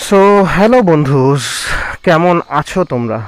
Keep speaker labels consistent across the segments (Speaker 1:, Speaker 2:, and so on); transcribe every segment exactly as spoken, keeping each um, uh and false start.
Speaker 1: So hello বন্ধুস, কেমন আছো তোমরা?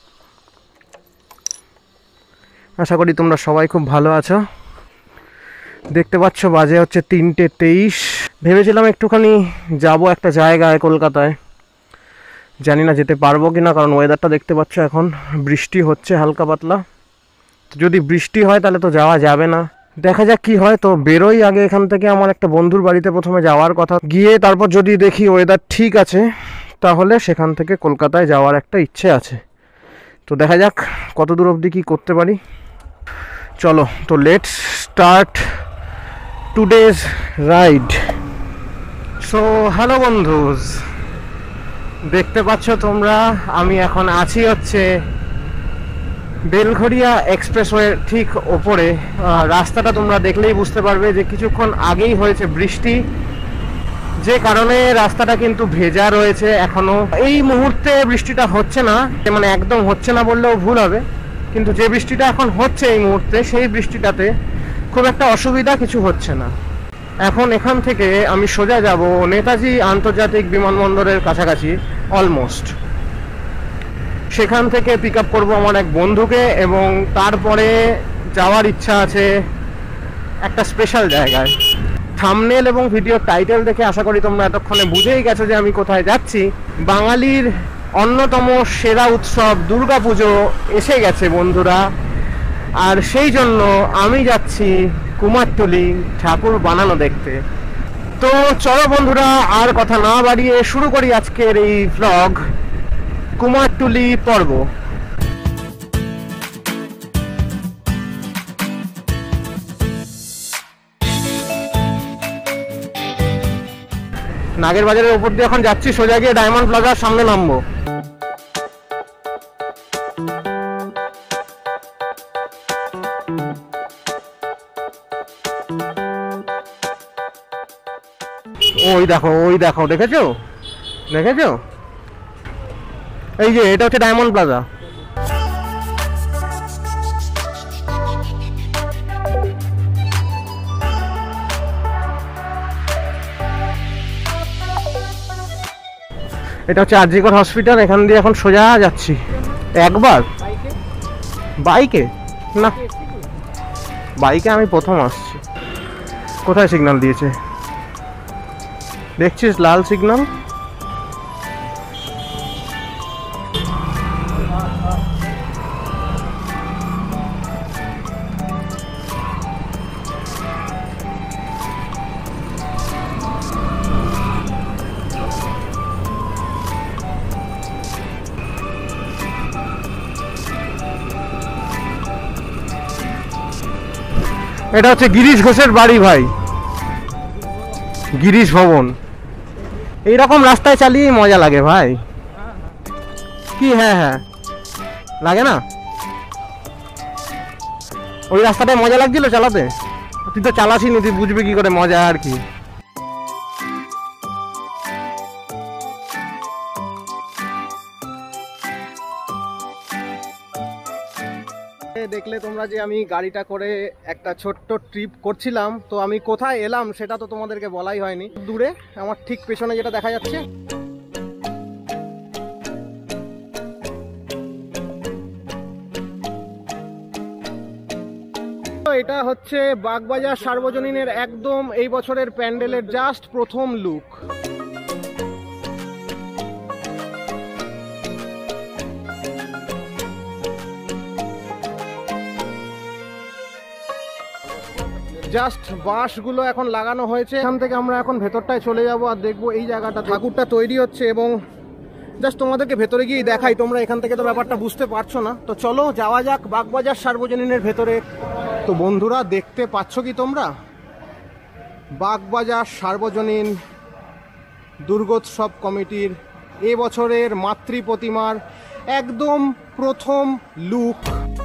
Speaker 1: আশা করি তোমরা সবাই খুব ভালো আছো। দেখতে পাচ্ছ বাজে হচ্ছে তিনটে তেইশ। ভেবেছিলাম একটুখানি যাব একটা জায়গায় কলকাতায়, জানি না যেতে পারবো কি না, কারণ ওয়েদারটা দেখতে পাচ্ছ এখন বৃষ্টি হচ্ছে হালকা পাতলা। যদি বৃষ্টি হয় তাহলে তো যাওয়া যাবে না, দেখা যাক কি হয়। তো বেরোই আগে এখান থেকে, আমার একটা বন্ধুর বাড়িতে প্রথমে যাওয়ার কথা, গিয়ে তারপর যদি দেখি ওয়েদার ঠিক আছে তাহলে সেখান থেকে কলকাতায় যাওয়ার একটা ইচ্ছে আছে। তো দেখা যাক কত দূর অবধি কী করতে পারি। চলো তো let's start today's ride. So hello বন্ধুস, দেখতে পাচ্ছ তোমরা আমি এখন আছি হচ্ছে বেলঘরিয়া এক্সপ্রেসওয়ে ঠিক ওপরে। রাস্তাটা তোমরা দেখলেই বুঝতে পারবে যে কিছুক্ষণ আগেই হয়েছে বৃষ্টি, যে কারণে রাস্তাটা কিন্তু ভেজা রয়েছে এখনো। এই মুহূর্তে বৃষ্টিটা হচ্ছে না, মানে একদম হচ্ছে না বললেও ভুল হবে, কিন্তু যে বৃষ্টিটা এখন হচ্ছে এই মুহূর্তে সেই বৃষ্টিটাতে খুব একটা অসুবিধা কিছু হচ্ছে না। এখন এখান থেকে আমি সোজা যাব নেতাজি আন্তর্জাতিক বিমানবন্দরের কাছাকাছি অলমোস্ট। সেখান থেকে পিক আপ করবো আমার এক বন্ধুকে, এবং তারপরে যাওয়ার ইচ্ছা আছে একটা স্পেশাল জায়গায়। থাম্বনেল এবং ভিডিও টাইটেল দেখে আশা করি তোমরা এতক্ষণে বুঝেই গেছো যে আমি কোথায় যাচ্ছি। বাঙালির অন্যতম সেরা উৎসব দুর্গাপুজো এসে গেছে বন্ধুরা, আর সেই জন্য আমি যাচ্ছি কুমারটুলি ঠাকুর বানানো দেখতে। তো চলো বন্ধুরা, আর কথা না বাড়িয়ে শুরু করি আজকের এই ভ্লগ, কুমারটুলি পর্ব। নাগের বাজারের উপর দিয়ে এখন যাচ্ছি, সোজা গিয়ে ডায়মন্ড প্লাজার সামনে নামবো। ওই দেখো ওই দেখো, দেখেছো দেখেছো এই যে এটা হচ্ছে ডায়মন্ড প্লাজা। এটা হচ্ছে আরজিকর হসপিটাল, এখান দিয়ে এখন সোজা যাচ্ছি। একবার বাইকে না, বাইকে আমি প্রথম আসছি। কোথায় সিগন্যাল দিয়েছে দেখছিস? লাল সিগন্যাল। এটা হচ্ছে গিরিশ ঘোষের বাড়ি ভাই, গিরিশ ভবন। এইরকম রাস্তায় চালিয়ে মজা লাগে ভাই, কি? হ্যাঁ হ্যাঁ লাগে না? ওই রাস্তাটায় মজা লাগছিল চালাতে। তুই তো চালাসিনি, তুই বুঝবি কি করে মজা আর কি। দেখলে তোমরা যে আমি গাড়িটা করে একটা ছোট্ট ট্রিপ করছিলাম, তো আমি কোথায় এলাম সেটা তো তোমাদেরকে বলাই হয়নি। দূরে আমার ঠিক পেছনে যেটা দেখা যাচ্ছে, এটা হচ্ছে বাগবাজার সার্বজনীনের একদম এই বছরের প্যান্ডেলের জাস্ট প্রথম লুক। জাস্ট বাঁশগুলো এখন লাগানো হয়েছে, এখান থেকে আমরা এখন ভেতরটায় চলে যাব আর দেখবো এই জায়গাটা ঠাকুরটা তৈরি হচ্ছে। এবং জাস্ট তোমাদেরকে ভেতরে গিয়ে দেখাই, তোমরা এখান থেকে তো ব্যাপারটা বুঝতে পারছো না। তো চলো যাওয়া যাক বাগবাজার সার্বজনীনের ভেতরে। তো বন্ধুরা দেখতে পাচ্ছ কি তোমরা, বাগবাজার সার্বজনীন দুর্গোৎসব কমিটির এ বছরের মাতৃ প্রতিমার একদম প্রথম লুক।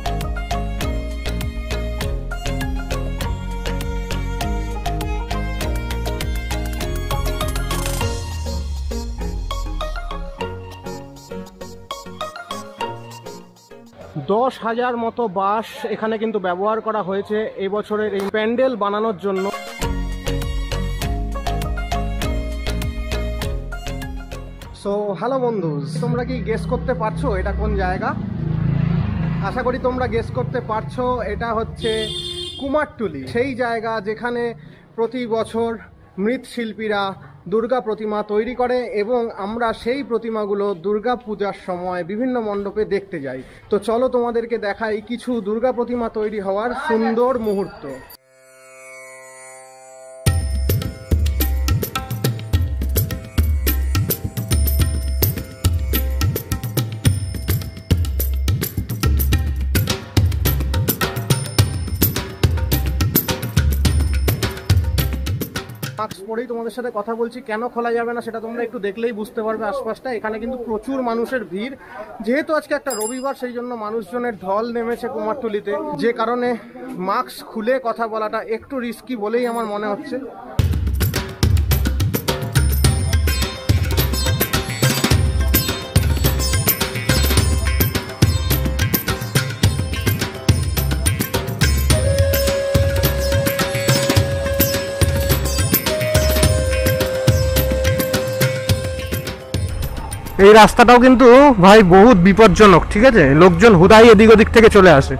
Speaker 1: দশ হাজার মতো বাঁশ এখানে কিন্তু ব্যবহার করা হয়েছে এই বছরের এই প্যান্ডেল বানানোর জন্য। সো হ্যালো বন্ধুস, তোমরা কি গেস করতে পারছো এটা কোন জায়গা? আশা করি তোমরা গেস করতে পারছো। এটা হচ্ছে কুমারটুলি, সেই জায়গা যেখানে প্রতি বছর মৃৎশিল্পীরা দুর্গা প্রতিমা তৈরি করে এবং আমরা সেই প্রতিমাগুলো দুর্গা পূজার সময় বিভিন্ন মণ্ডপে দেখতে যাই। তো চলো তোমাদেরকে দেখাই কিছু দুর্গা প্রতিমা তৈরি হওয়ার সুন্দর মুহূর্ত। মাস্ক পরেই তোমাদের সাথে কথা বলছি, কেন খোলা যাবে না সেটা তোমরা একটু দেখলেই বুঝতে পারবে। আশপাশটা এখানে কিন্তু প্রচুর মানুষের ভিড়, যেহেতু আজকে একটা রবিবার সেই জন্য মানুষজনের ঢল নেমেছে কুমারটুলিতে, যে কারণে মাস্ক খুলে কথা বলাটা একটু রিস্কি বলেই আমার মনে হচ্ছে। এই রাস্তাটাও কিন্তু ভাই বহুত বিপজ্জনক, ঠিক আছে? লোকজন হুদাই এদিক ওদিক থেকে চলে আসে।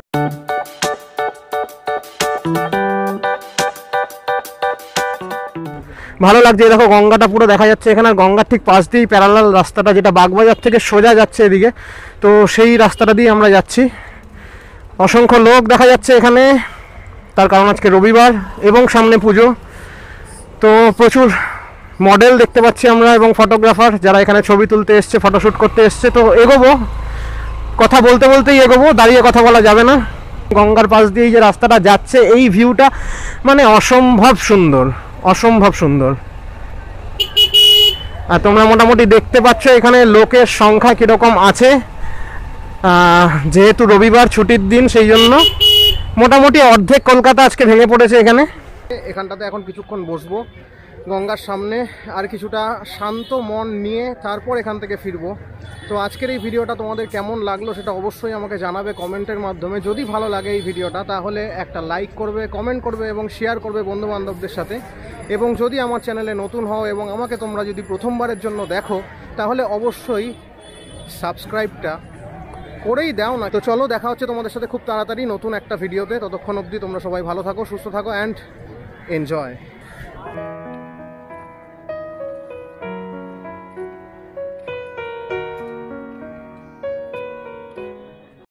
Speaker 1: ভালো লাগছে, দেখো গঙ্গাটা পুরো দেখা যাচ্ছে এখানে। গঙ্গার ঠিক পাশ দিয়েই প্যারালাল রাস্তাটা, যেটা বাগবাজার থেকে সোজা যাচ্ছে এদিকে, তো সেই রাস্তাটা দিয়ে আমরা যাচ্ছি। অসংখ্য লোক দেখা যাচ্ছে এখানে, তার কারণ আজকে রবিবার এবং সামনে পুজো। তো প্রচুর মডেল দেখতে পাচ্ছি আমরা এবং ফটোগ্রাফার যারা এখানে ছবি তুলতে এসছে, ফটোশ্যুট করতে এসছে। তো এগোবো, কথা বলতে বলতেই এগোবো, দাঁড়িয়ে কথা বলা যাবে না। গঙ্গার পাশ দিয়ে যে রাস্তাটা যাচ্ছে, এই ভিউটা মানে অসম্ভব সুন্দর, অসম্ভব সুন্দর। আর তোমরা মোটামুটি দেখতে পাচ্ছ এখানে লোকের সংখ্যা কীরকম আছে। যেহেতু রবিবার ছুটির দিন, সেই জন্য মোটামুটি অর্ধেক কলকাতা আজকে ভেঙে পড়েছে এখানে। এখানটাতে এখন কিছুক্ষণ বসবো গঙ্গার সামনে, আর কিছুটা শান্ত মন নিয়ে তারপর এখান থেকে ফিরবো। তো আজকের এই ভিডিওটা তোমাদের কেমন লাগলো সেটা অবশ্যই আমাকে জানাবে কমেন্টের মাধ্যমে। যদি ভালো লাগে এই ভিডিওটা তাহলে একটা লাইক করবে, কমেন্ট করবে এবং শেয়ার করবে বন্ধু বান্ধবদের সাথে। এবং যদি আমার চ্যানেলে নতুন হও এবং আমাকে তোমরা যদি প্রথমবারের জন্য দেখো তাহলে অবশ্যই সাবস্ক্রাইবটা করেই দাও না। তো চলো, দেখা হচ্ছে তোমাদের সাথে খুব তাড়াতাড়ি নতুন একটা ভিডিওতে। ততক্ষণ অবধি তোমরা সবাই ভালো থাকো, সুস্থ থাকো অ্যান্ড এনজয়।